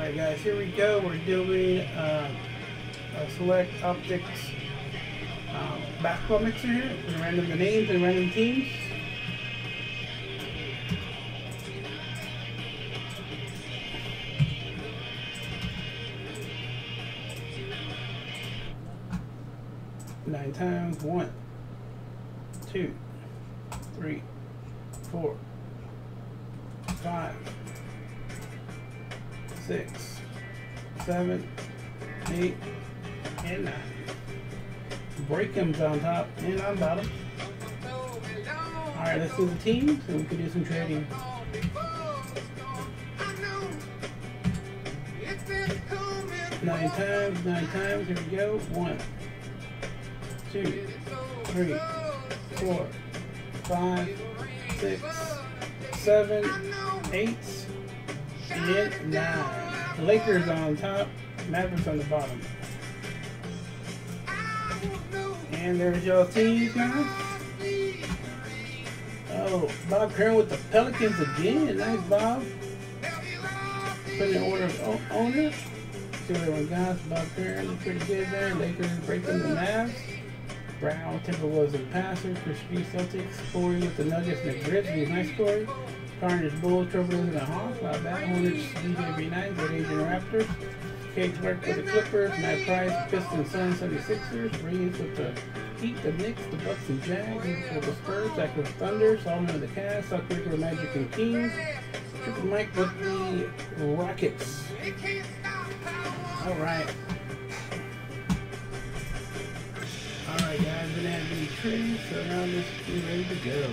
Alright guys, here we go. We're doing a select optics basketball mixer here. We random the names and random teams. Nine times. 1, 2, 3, 4, 5, 6, 7, 8, and 9. Break them on top and on bottom. Alright, let's do the team so we can do some trading. 9 times, 9 times. Here we go. 1, 2, 3, 4, 5, 6, 7, 8, and 9. The Lakers on top, Mavericks on the bottom. And there's your teams, guys. Oh, Bob Kern with the Pelicans again. Nice, Bob. Put in order of owner. See what everyone got. Bob Kern, pretty good there. Lakers breaking the Mavs. Brown, Timberwolves and Pacers. Chris B, Celtics. Corey with the Nuggets and the Grizzlies. Nice, Corey. Carnage, Bulls, Trailblazers and the Hawks. Not bad. Hornets, DJ B9, Good Age and Raptors. Cage Clark with the Clippers. Matt Price, Pistons, Suns, 76ers. Reeves with the Heat, the Knicks, the Bucks and Jags. With the Spurs, Zach with the Thunder. Solomon with the Cavs. Suck with the Magic and Kings. Triple Mike with the Rockets. Alright. Alright guys, we didn't have any trees, so now let's be ready to go.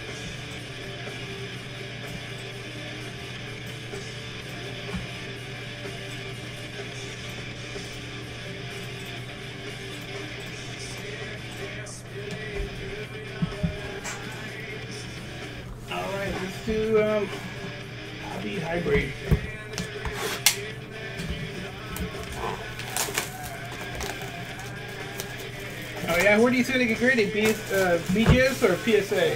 Alright, let's do Hobby Hybrid. Oh yeah, where do you say they get graded? BGS or PSA?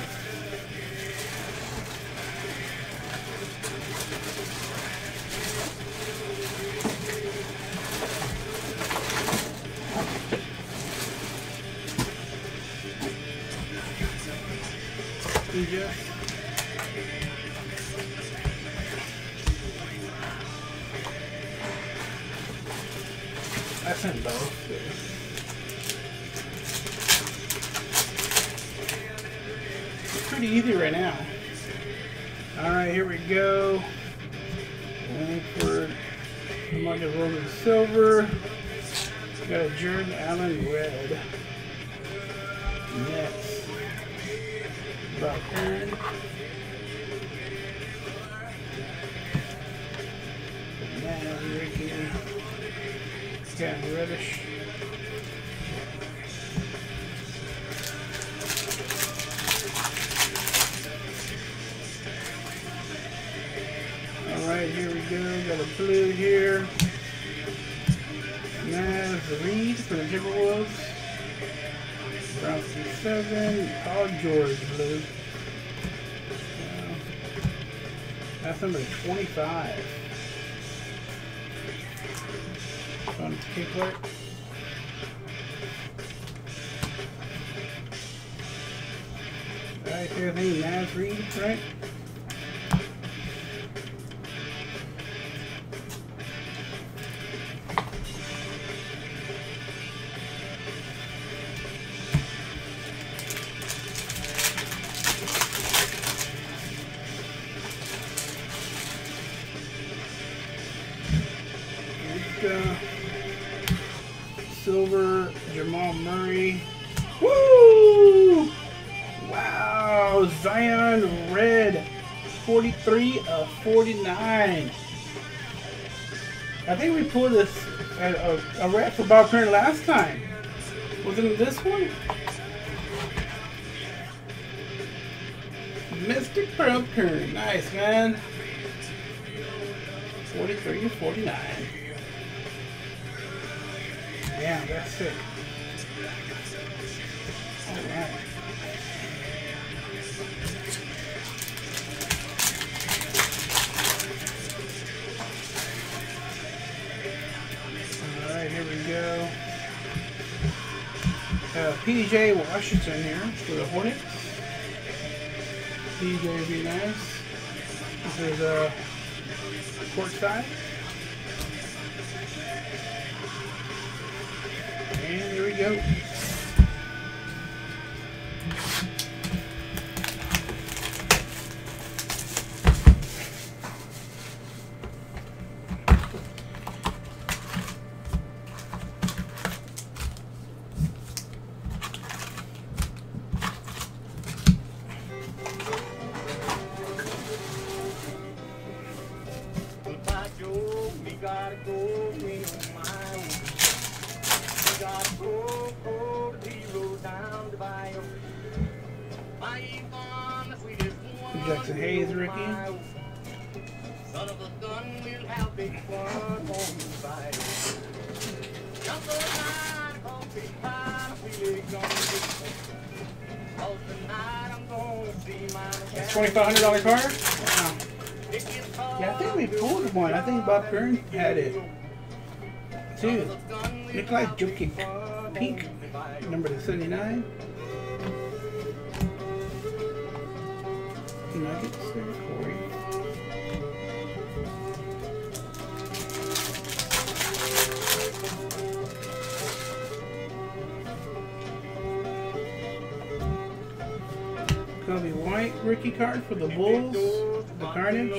BGS. I sent both. Pretty easy right now. Alright, here we go. Langford, Marcus Roman Silver. Got a Jordan Allen Red. Next, Bob Kern. Now Ricky. Got Reddish. Alright, here we go. Got a blue here. Naz Reed for the Timberwolves. Brown 7. Paul George blue. That's number 25. On Kickler. Alright, here's the Naz Reed, right? Silver, Jamal Murray. Woo! Wow, Zion Red, 43 of 49. I think we pulled this a red for Bob Kern last time. Wasn't it this one? Mystic Bob Kern, nice man. 43 of 49. Yeah, that's it. Alright. PJ Washington here for the Hornets. PJ would be nice. This is courtside. And here we go. Jackson Hayes rookie. Son of a gun, we'll have big fun on the side. Jump the line, coffee pie, we gonna tonight I'm gonna see my $2,500 card? Wow. Yeah, I think we pulled one. I think Bob Kern had it. Too. Nikolai Jokic pink, number 79. Nuggets there, Corey. Kobe White rookie card for the Bulls. The Carnage.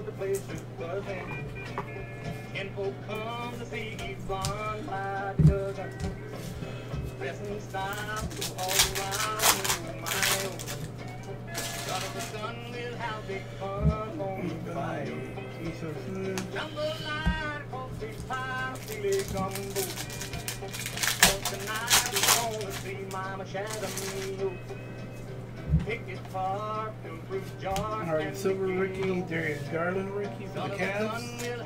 Alright, silver rookie, Darius Garland rookie for the Cavs.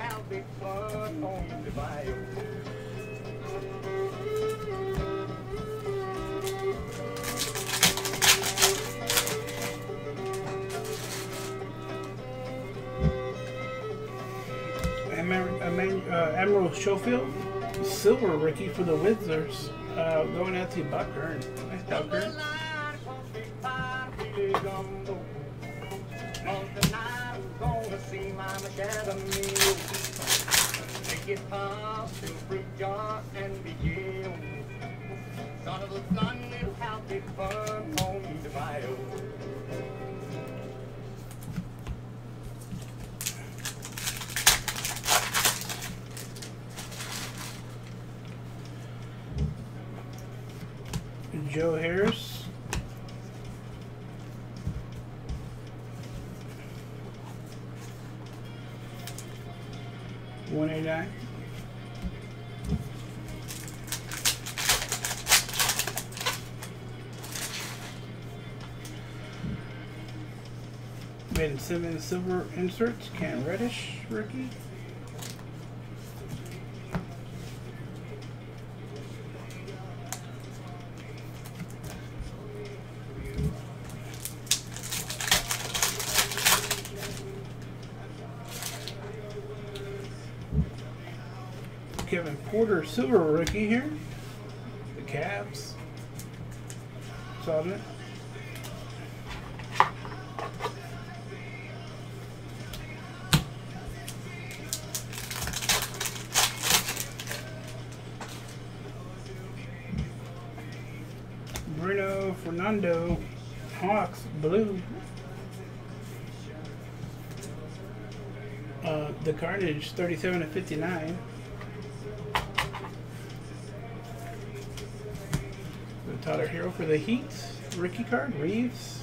Admiral Schofield, silver rookie for the Wizards, going out to Buck Kern. Nice Buck Kern. Son of a gun, we'll have big fun on the bio. Joe Harris. $189. Made in 7 silver inserts. Cam Reddish rookie. Kevin Porter silver rookie here. The Cavs. Solid it. Bruno Fernando Hawks blue. The Carnage 37/59. Tyler Hero for the Heat rookie card. Reeves.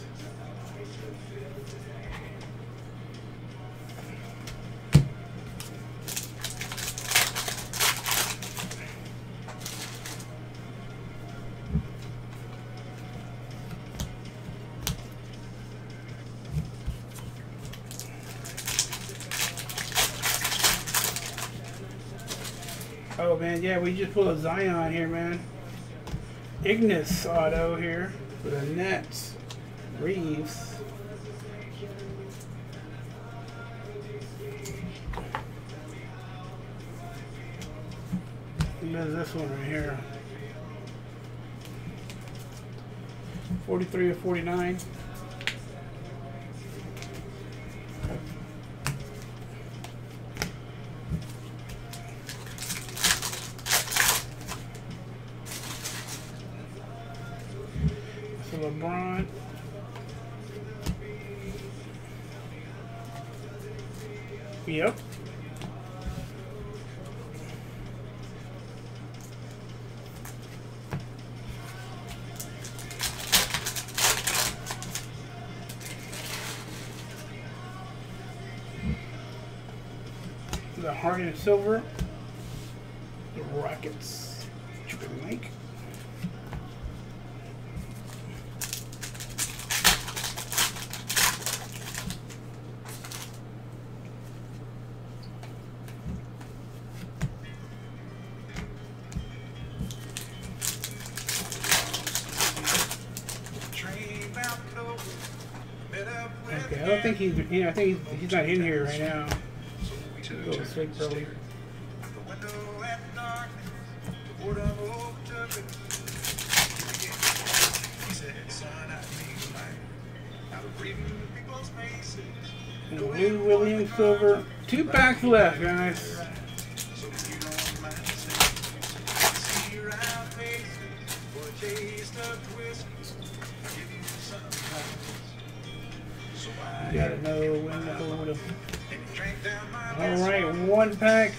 Oh man, yeah, we just pulled a Zion here, man. Ignis auto here for the Nets. Reeves. And there's this one right here. 43 of 49. So LeBron. Yep. The Harden silver. The Rockets. Chicken Lake. Okay, I don't think he's. I think he's not in here right now. Go to sleep early. Lou Williams silver. 2 packs left, guys. Gotta know when to hold him. Alright, 1 pack.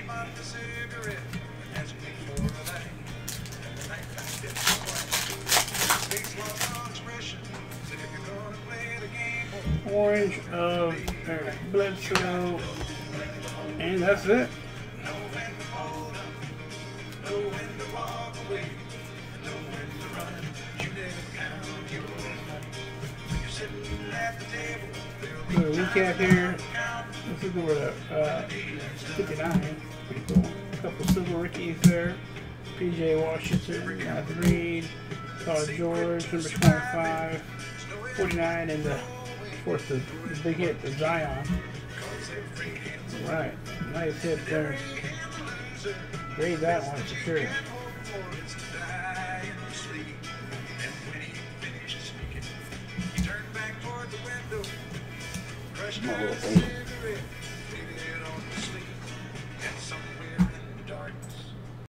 Orange of Bledsoe. And that's it. Recap here. This is where the 59. Pretty cool. A couple silver rookies there. PJ Washington, Jonathan Reed, Paul George, number 25, 49, and of course the big hit, the Zion. Right, nice hit there. Grade that one for sure. My little thing.